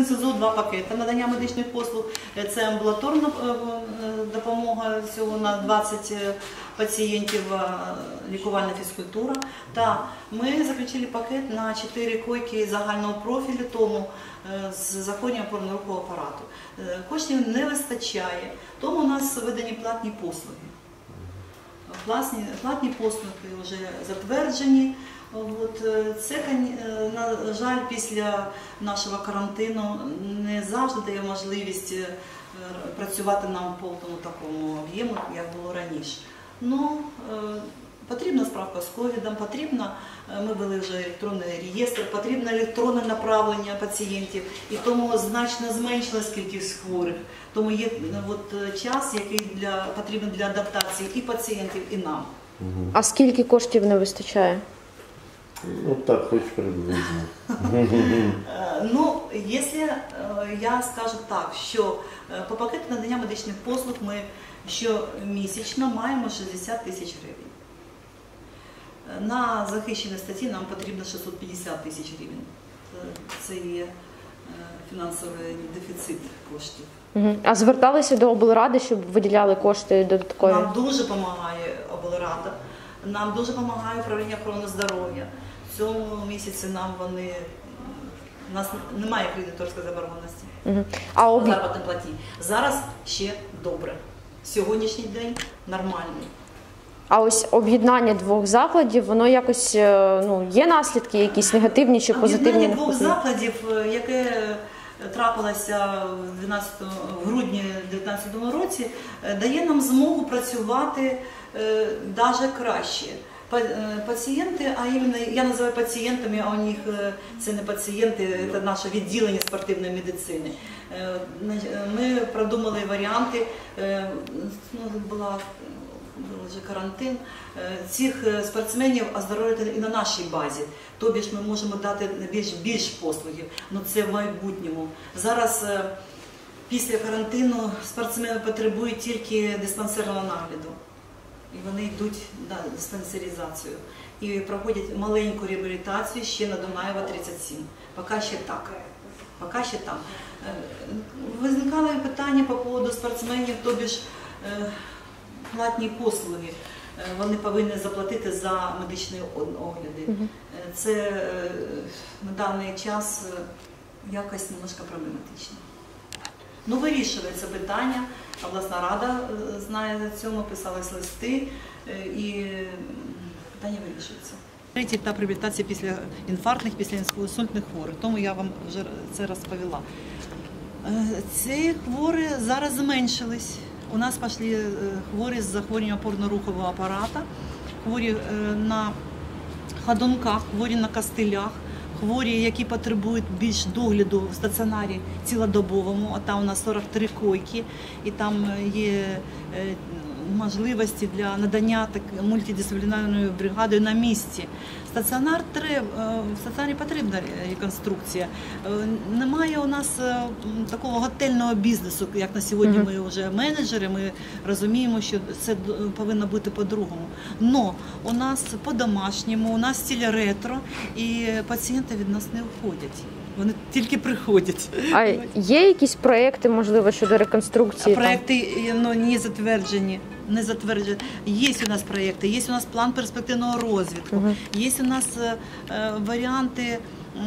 СЗУ два пакети надання медичних послуг. Це амбулаторна допомога всього на 20 пацієнтів, лікувальна фізкультура. Та ми заключили пакет на 4 койки загального профілю, тому з захворюванням опорно-рухового апарату. Коштів не вистачає, тому у нас введені платні послуги. Платні послуги вже затверджені. Це, на жаль, після нашого карантину не завжди дає можливість працювати нам в повному такому об'єму, як було раніше. Ну, потрібна справка з ковідом, ми ввели вже електронний реєстр, потрібно електронне направлення пацієнтів, і тому значно зменшилась кількість хворих. Тому є час, який потрібен для адаптації і пацієнтів, і нам. А скільки коштів не вистачає? Ну так, хоч приблизно. Ну, якщо я скажу так, що по пакету надання медичних послуг ми щомісячно маємо 60 тисяч гривень. На захищені статті нам потрібно 650 тисяч гривень. Це є фінансовий дефіцит коштів. А зверталися до облради, щоб виділяли кошти додаткові? Нам дуже допомагає облрада, нам дуже допомагає управління охорони здоров'я. В цьому місяці у нас немає кредиторської заборгованості по заробітній платі. Зараз ще добре. Сьогоднішній день нормальний. А ось об'єднання двох закладів, воно якось, є наслідки якісь негативні чи позитивні? Об'єднання двох закладів, яке трапилося в грудні 2019 році, дає нам змогу працювати навіть краще. Пацієнти, а іменно, я називаю пацієнтами, а у них це не пацієнти, це наше відділення спортивної медицини. Ми продумали варіанти, був вже карантин, цих спортсменів оздоровити і на нашій базі. Тобі ж ми можемо дати більш послугів, але це в майбутньому. Зараз після карантину спортсмени потребують тільки диспансерного нагляду. І вони йдуть на диспансеризацію і проходять маленьку реабілітацію ще на Дунаєва 37. Поки ще так. Виникали питання по поводу спортсменів, тобі ж платні послуги. Вони повинні заплатити за медичні огляди. Це на даний час якось немножко проблематично. Ну, вирішується питання, обласна рада знає за цьому, писались листи, і питання вирішується. Третій етап реабілітації після інфарктних, після інсультних хворих, тому я вам вже це розповіла. Ці хворі зараз зменшились. У нас пішли хворі з захворюванням опорно-рухового апарату, хворі на ходунках, хворі на костилях, хворі, які потребують більш догляду в стаціонарі цілодобовому, а там у нас 43 койки, і там є можливості для надання мультидисциплінарною бригадою на місці. В стаціонарі потрібна реконструкція. Немає у нас такого готельного бізнесу, як на сьогодні ми вже менеджери, ми розуміємо, що це повинно бути по-другому. Но у нас по-домашньому, у нас стиль ретро, і пацієнти від нас не уходять. Вони тільки приходять. А є якісь проекти, можливо, щодо реконструкції? Проекти не затверджені. Є у нас проекти, є у нас план перспективного розвитку, є у нас варіанти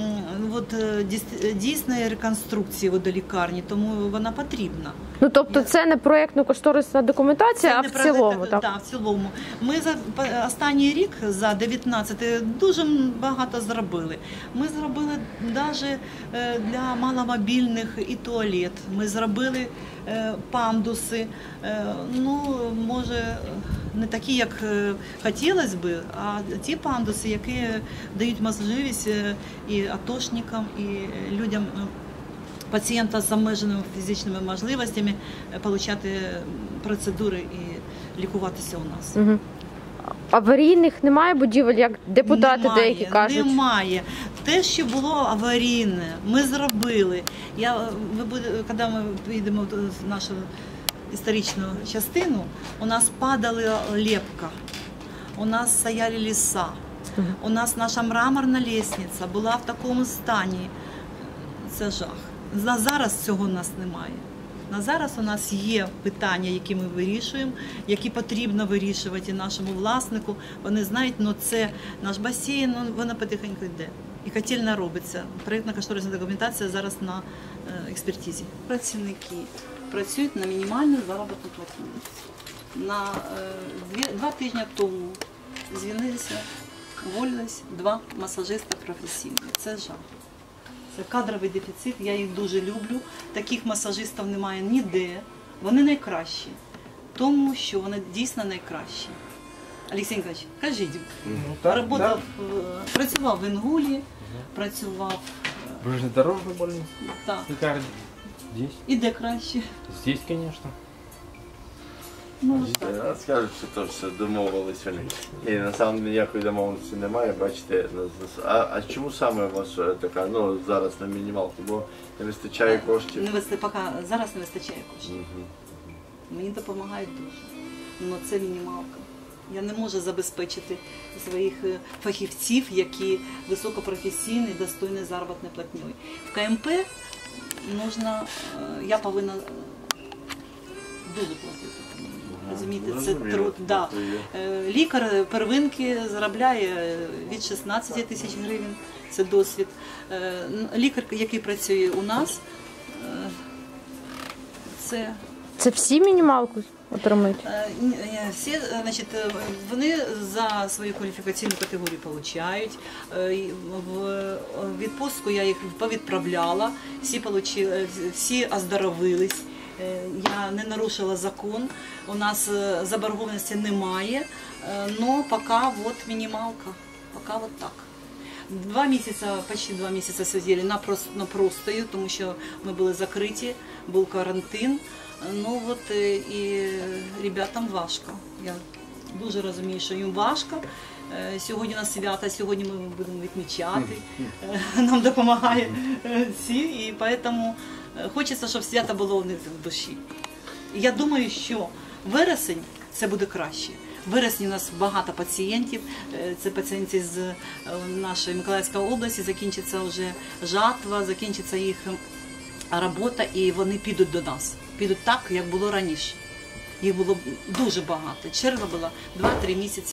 дійсної реконструкції водолікарні, тому вона потрібна. Ну, тобто це не проєктно-кошторисна документація, а в цілому, так? Так, в цілому. Ми за останній рік, за 19, дуже багато зробили. Ми зробили навіть для маломобільних і туалет. Ми зробили пандуси, ну, може, не такі, як хотілося б, а ті пандуси, які дають можливість і атошникам, і людям, пацієнта з обмеженими фізичними можливостями отримати процедури і лікуватися у нас. Аварійних немає будівель, як депутати деякі кажуть? Немає. Те, що було аварійне, ми зробили. Коли ми поїдемо в нашу історичну частину, у нас падала лепка, у нас стояли ліса, у нас наша мраморна лестниця була в такому стані. Це жах. На зараз цього у нас немає. На зараз у нас є питання, які ми вирішуємо, які потрібно вирішувати і нашому власнику. Вони знають, ну це наш басейн, ну, вона потихеньку йде. І котельня робиться. Проєктно-кошторисна документація зараз на експертизі. Працівники працюють на мінімальну заробітну платню. Два тижні тому звільнилися, уволились 2 масажиста професійні. Це жах. Це кадровий дефіцит, я їх дуже люблю. Таких масажистів немає ніде. Вони найкращі, тому що вони дійсно найкращі. Олексій Ніколаївич, кажіть, працював в Інгулі, працював В железнодорожной больнице? так. Лекарня? Здесь? І де краще? Здесь, конечно. Ну, ось так. Скажуть, що то все домовились вони. І на самом деле ніякої домовленості немає, бачите. А чому саме у вас така, ну зараз на мінімалку, бо не вистачає коштів? Зараз не вистачає коштів. Мені допомагають дуже. Ну це мінімалка. Я не можу забезпечити своїх фахівців, які високопрофесійні, достойні заробітної платньою. В КМП я повинна дуже платити. Розумієте, це труд. Да. Лікар первинки заробляє від 16 тисяч гривень, це досвід. Лікар, який працює у нас, це... Це всі мінімалку отримують? Всі, значить, вони за свою кваліфікаційну категорію отримують. В відпустку я їх повідправляла, всі оздоровились. Я не нарушила закон, у нас заборгованості немає, але поки от мінімалка, поки от так. Почти 2 місяці сиділи на простою, тому що ми були закриті, був карантин. Ну от і ребятам важко. Я дуже розумію, що їм важко. Сьогодні у нас свято, сьогодні ми будемо відмічати. Нам допомагають всі, і тому хочеться, щоб свято було в них в душі. І я думаю, що вересень це буде краще. В вересні у нас багато пацієнтів, це пацієнти з нашої Миколаївської області, закінчиться вже жатва, закінчиться їх робота, і вони підуть до нас. Підуть так, як було раніше. Їх було дуже багато. Черга була 2-3 місяці.